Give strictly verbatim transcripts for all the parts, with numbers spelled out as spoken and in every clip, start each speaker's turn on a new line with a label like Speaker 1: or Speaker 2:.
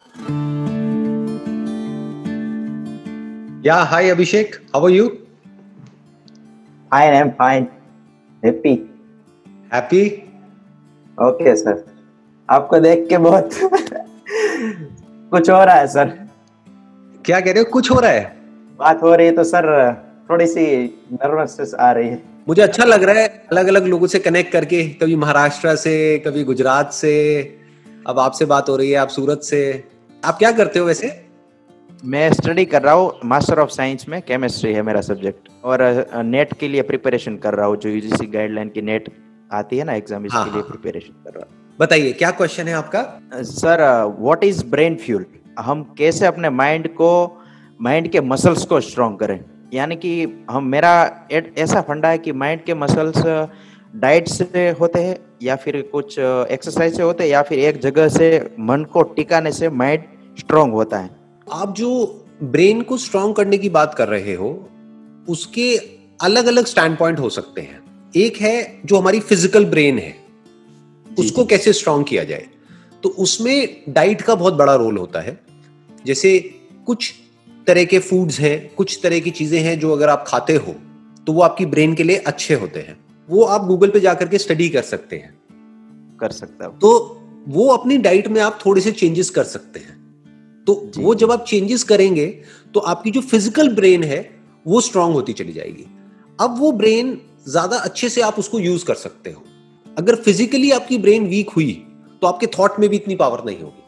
Speaker 1: Yeah, hi Abhishek. How are you?
Speaker 2: Fine, I'm fine. Happy.
Speaker 1: Happy?
Speaker 2: Okay sir, आपको देख के बहुत कुछ हो रहा है सर।
Speaker 1: क्या कह रहे हो? कुछ हो रहा है?
Speaker 2: बात हो रही है तो सर थोड़ी सी नर्वसनेस आ रही है।
Speaker 1: मुझे अच्छा लग रहा है अलग अलग लोगों से कनेक्ट करके, कभी महाराष्ट्र से, कभी गुजरात से, अब आपसे बात हो रही है, आप सूरत से। आप क्या करते हो वैसे?
Speaker 2: मैं स्टडी कर रहा हूँ, मास्टर ऑफ साइंस में केमिस्ट्री है मेरा सब्जेक्ट, और नेट के लिए प्रिपरेशन कर रहा हूँ, जो यूजीसी गाइडलाइन की नेट आती है ना एग्जाम, इसके
Speaker 1: हाँ,
Speaker 2: लिए
Speaker 1: हाँ।
Speaker 2: प्रिपरेशन कर रहा हूँ।
Speaker 1: बताइए क्या क्वेश्चन है आपका?
Speaker 2: Sir, what is brain fuel? हम कैसे अपने माइंड को, माइंड के मसल्स को स्ट्रॉन्ग करें? यानी कि हम, मेरा एक ऐसा फंडा है कि माइंड के मसल्स डाइट से होते हैं, या फिर कुछ एक्सरसाइज से होते हैं, या फिर एक जगह से मन को टिकाने से माइंड स्ट्रॉन्ग होता है।
Speaker 1: आप जो ब्रेन को स्ट्रॉन्ग करने की बात कर रहे हो, उसके अलग अलग स्टैंड पॉइंट हो सकते हैं। एक है जो हमारी फिजिकल ब्रेन है, उसको कैसे स्ट्रॉन्ग किया जाए, तो उसमें डाइट का बहुत बड़ा रोल होता है। जैसे कुछ तरह के फूड्स हैं, कुछ तरह की चीजें हैं जो अगर आप खाते हो तो वो आपकी ब्रेन के लिए अच्छे होते हैं। वो आप गूगल पे जाकर के स्टडी कर सकते हैं,
Speaker 2: कर सकता हूँ।
Speaker 1: तो वो अपनी डाइट में आप थोड़े से चेंजेस कर सकते हैं। तो वो जब आप चेंजेस करेंगे तो आपकी जो फिजिकल ब्रेन है वो स्ट्रांग होती चली जाएगी। अब वो ब्रेन ज्यादा अच्छे से आप उसको यूज कर सकते हो। अगर फिजिकली आपकी ब्रेन वीक हुई तो आपके थॉट में भी इतनी पावर नहीं होगी।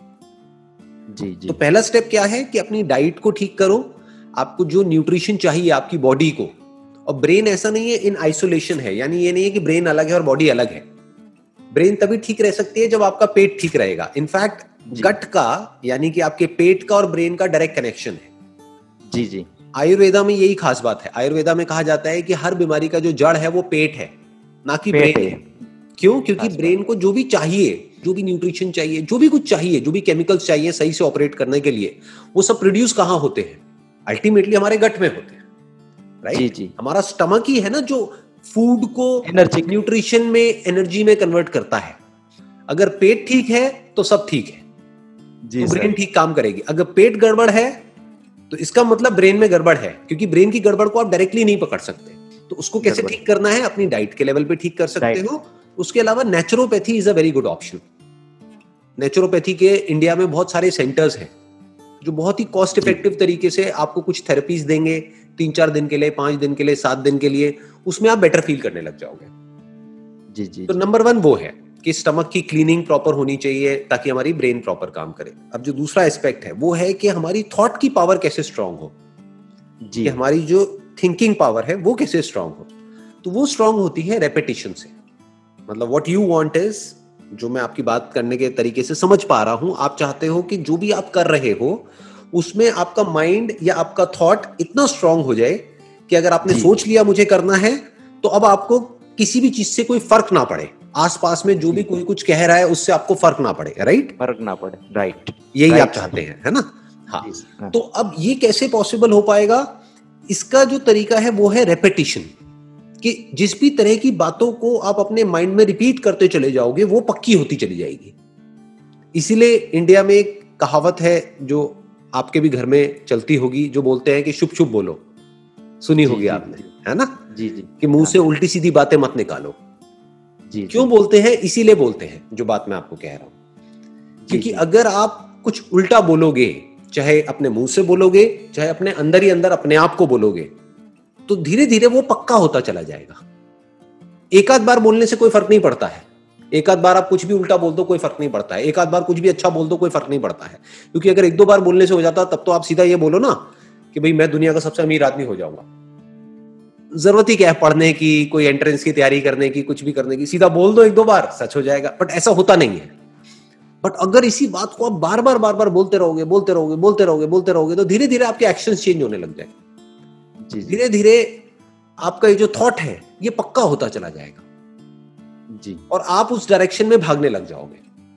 Speaker 2: जी जी।
Speaker 1: तो पहला स्टेप क्या है कि अपनी डाइट को ठीक करो, आपको जो न्यूट्रिशन चाहिए आपकी बॉडी को। और ब्रेन ऐसा नहीं है इन आइसोलेशन है, यानी ये नहीं है कि ब्रेन अलग है और बॉडी अलग है। ब्रेन तभी ठीक रह सकती है जब आपका पेट ठीक रहेगा। इनफैक्ट गट का, यानी कि आपके पेट का और ब्रेन का डायरेक्ट कनेक्शन है।
Speaker 2: जी जी।
Speaker 1: आयुर्वेदा में यही खास बात है। आयुर्वेदा में कहा जाता है कि हर बीमारी का जो जड़ है वो पेट है, ना कि ब्रेन है। क्यों? क्योंकि ब्रेन को जो भी चाहिए, जो भी न्यूट्रिशन चाहिए, जो भी कुछ चाहिए, जो भी केमिकल्स चाहिए सही से ऑपरेट करने के लिए, वो सब प्रोड्यूस कहां होते हैं? अल्टीमेटली हमारे गट में होते हैं, राइट?
Speaker 2: जी जी।
Speaker 1: हमारा स्टमक ही है ना जो फूड को
Speaker 2: एनर्जी,
Speaker 1: न्यूट्रिशन में, एनर्जी में कन्वर्ट करता है। अगर पेट ठीक है तो सब ठीक है,
Speaker 2: जी,
Speaker 1: तो ब्रेन ठीक काम करेगी। अगर पेट गड़बड़ है तो इसका मतलब ब्रेन में गड़बड़ है, क्योंकि ब्रेन की गड़बड़ को आप डायरेक्टली नहीं पकड़ सकते। तो उसको कैसे ठीक करना है? अपनी डाइट के लेवल पे ठीक कर सकते हो। उसके अलावा naturopathy is a very good option. Naturopathy के इंडिया में बहुत सारे सेंटर्स हैं जो बहुत ही कॉस्ट इफेक्टिव तरीके से आपको कुछ थेरेपीज देंगे, तीन चार दिन के लिए, पांच दिन के लिए, सात दिन के लिए। उसमें आप बेटर फील करने लग जाओगे।
Speaker 2: जी जी।
Speaker 1: तो नंबर वन वो है कि स्टमक की क्लीनिंग प्रॉपर होनी चाहिए ताकि हमारी ब्रेन प्रॉपर काम करे। अब जो दूसरा एस्पेक्ट है वो है कि हमारी थॉट की पावर कैसे स्ट्रांग हो,
Speaker 2: जी।
Speaker 1: कि हमारी जो थिंकिंग पावर है वो कैसे स्ट्रांग हो। तो वो स्ट्रांग होती है रेपिटेशन से। मतलब व्हाट यू वांट इज, जो मैं आपकी बात करने के तरीके से समझ पा रहा हूं, आप चाहते हो कि जो भी आप कर रहे हो उसमें आपका माइंड या आपका थॉट इतना स्ट्रांग हो जाए कि अगर आपने सोच लिया मुझे करना है, तो अब आपको किसी भी चीज से कोई फर्क ना पड़े। आसपास में जो भी कोई कुछ कह रहा है उससे आपको फर्क ना पड़े, राइट?
Speaker 2: फर्क ना पड़े, राइट।
Speaker 1: यही आप चाहते हैं, है ना? हाँ। तो अब ये कैसे पॉसिबल हो पाएगा? इसका जो तरीका है वो है रेपिटेशन, कि जिस भी तरह की बातों को आप अपने माइंड में रिपीट करते चले जाओगे वो पक्की होती चली जाएगी। इसीलिए इंडिया में एक कहावत है जो आपके भी घर में चलती होगी, जो बोलते हैं कि शुभ शुभ बोलो। सुनी होगी आपने, है ना?
Speaker 2: जी जी।
Speaker 1: कि मुंह से उल्टी सीधी बातें मत निकालो।
Speaker 2: जी।
Speaker 1: क्यों बोलते हैं? इसीलिए बोलते हैं जो बात मैं आपको कह रहा हूं। क्योंकि अगर आप कुछ उल्टा बोलोगे, चाहे अपने मुंह से बोलोगे, चाहे अपने अंदर ही अंदर अपने आप को बोलोगे, तो धीरे धीरे वो पक्का होता चला जाएगा। एक आध बार बोलने से कोई फर्क नहीं पड़ता है। एक आध बार आप कुछ भी उल्टा बोल दो कोई फर्क नहीं पड़ता है। एक आध बार कुछ भी अच्छा बोल दो कोई फर्क नहीं पड़ता है। क्योंकि अगर एक दो बार बोलने से हो जाता तब तो आप सीधा ये बोलो ना कि भाई मैं दुनिया का सबसे अमीर आदमी हो जाऊंगा। जरूरत ही क्या है पढ़ने की, कोई एंट्रेंस की तैयारी करने की, कुछ भी करने की? सीधा बोल दो एक दो बार, सच हो जाएगा। बट ऐसा होता नहीं है। बट अगर इसी बात को आप बार बार बार बार बोलते रहोगे बोलते रहोगे बोलते रहोगे बोलते रहोगे तो धीरे धीरे आपके एक्शंस चेंज होने लग जाएंगे। धीरे धीरे आपका ये जो थॉट है ये पक्का होता चला जाएगा
Speaker 2: जी,
Speaker 1: और आप उस डायरेक्शन में भागने लग जाओगे।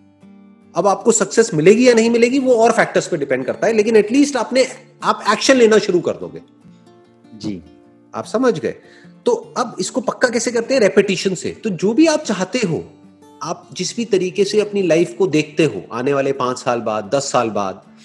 Speaker 1: अब आपको सक्सेस मिलेगी या नहीं मिलेगी वो और फैक्टर्स पे डिपेंड करता है, लेकिन एटलीस्ट आपने आप एक्शन लेना शुरू कर दोगे।
Speaker 2: जी,
Speaker 1: आप समझ गए? तो अब इसको पक्का कैसे करते हैं? रेपिटेशन से। तो जो भी आप चाहते हो, आप जिस भी तरीके से अपनी लाइफ को देखते हो आने वाले पांच साल बाद, दस साल बाद,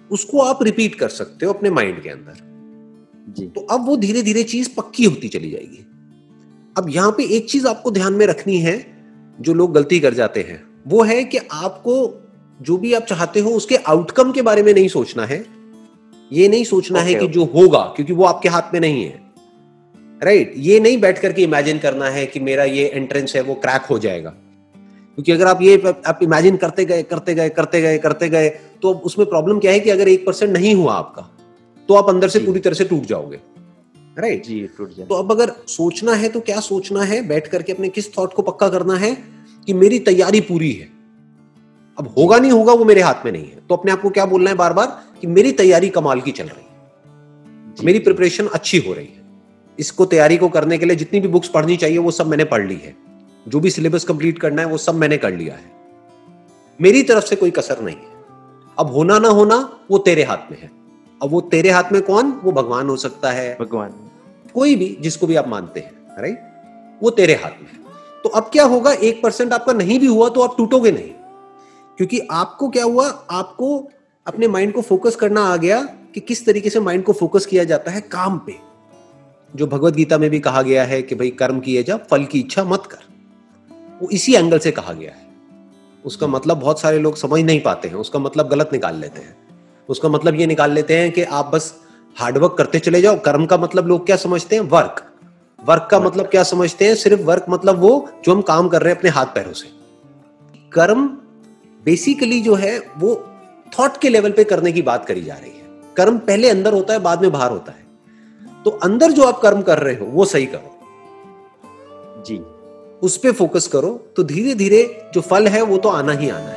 Speaker 1: उसको आप रिपीट कर सकते हो अपने माइंड के अंदर
Speaker 2: जी।
Speaker 1: तो अब वो धीरे धीरे चीज पक्की होती चली जाएगी। अब यहां पे एक चीज आपको ध्यान में रखनी है, जो लोग गलती कर जाते हैं, वो है कि आपको जो भी आप चाहते हो उसके आउटकम के बारे में नहीं सोचना है। ये नहीं सोचना
Speaker 2: okay,
Speaker 1: है कि
Speaker 2: okay.
Speaker 1: जो होगा, क्योंकि वो आपके हाथ में नहीं है, राइट right? ये नहीं बैठ करके इमेजिन करना है कि मेरा ये एंट्रेंस है वो क्रैक हो जाएगा, क्योंकि अगर आप ये आप इमेजिन करते गए करते गए करते गए करते गए तो उसमें प्रॉब्लम क्या है कि अगर एक परसेंट नहीं हुआ आपका तो आप अंदर से पूरी तरह से टूट जाओगे, राइट
Speaker 2: जी, टूट जाए।
Speaker 1: तो अब अगर सोचना है तो क्या सोचना है, बैठ करके अपने किस थॉट को पक्का करना है कि मेरी तैयारी पूरी है। अब होगा नहीं होगा वो मेरे हाथ में नहीं है, तो अपने आप को क्या बोलना है बार बार कि मेरी तैयारी कमाल की चल रही है, मेरी प्रिपरेशन अच्छी हो रही है, इसको तैयारी को करने के लिए जितनी भी बुक्स पढ़नी चाहिए वो सब मैंने पढ़ ली है, जो भी सिलेबस कंप्लीट करना है वो सब मैंने कर लिया है, मेरी तरफ से कोई कसर नहीं है। अब होना ना होना वो तेरे हाथ में है। अब वो तेरे हाथ में कौन? वो भगवान हो सकता है,
Speaker 2: भगवान,
Speaker 1: कोई भी जिसको भी आप मानते हैं, राइट, वो तेरे हाथ में है। तो अब क्या होगा, एक परसेंट आपका नहीं भी हुआ तो आप टूटोगे नहीं, क्योंकि आपको क्या हुआ, आपको अपने माइंड को फोकस करना आ गया कि किस तरीके से माइंड को फोकस किया जाता है काम पे, जो भगवत गीता में भी कहा गया है कि भाई कर्म किए जा, फल की इच्छा मत कर, वो इसी एंगल से कहा गया है। उसका मतलब बहुत सारे लोग समझ नहीं पाते हैं, उसका मतलब गलत निकाल लेते हैं। उसका मतलब ये निकाल लेते हैं कि आप बस हार्डवर्क करते चले जाओ। कर्म का मतलब लोग क्या समझते हैं? वर्क। वर्क का मतलब क्या समझते हैं? सिर्फ वर्क मतलब वो जो हम काम कर रहे हैं अपने हाथ पैरों से। कर्म बेसिकली जो है वो थॉट के लेवल पे करने की बात करी जा रही है। कर्म पहले अंदर होता है, बाद में बाहर होता है। तो अंदर जो आप कर्म कर रहे हो वो सही करो
Speaker 2: जी,
Speaker 1: उस पे फोकस करो, तो धीरे धीरे जो फल है वो तो आना ही आना है।